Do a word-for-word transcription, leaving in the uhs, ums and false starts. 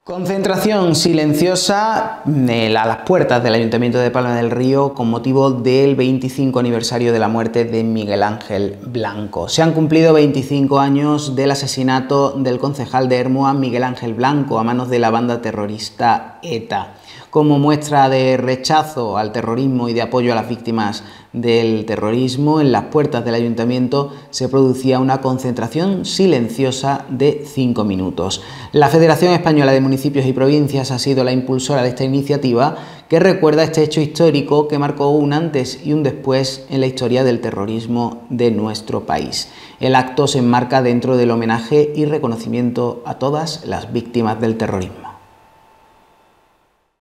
Concentración silenciosa a las puertas del Ayuntamiento de Palma del Río con motivo del veinticinco aniversario de la muerte de Miguel Ángel Blanco. Se han cumplido veinticinco años del asesinato del concejal de Ermua, Miguel Ángel Blanco, a manos de la banda terrorista ETA. Como muestra de rechazo al terrorismo y de apoyo a las víctimas del terrorismo, en las puertas del ayuntamiento se producía una concentración silenciosa de cinco minutos. La Federación Española de Municipios y Provincias ha sido la impulsora de esta iniciativa, que recuerda este hecho histórico que marcó un antes y un después en la historia del terrorismo de nuestro país. El acto se enmarca dentro del homenaje y reconocimiento a todas las víctimas del terrorismo.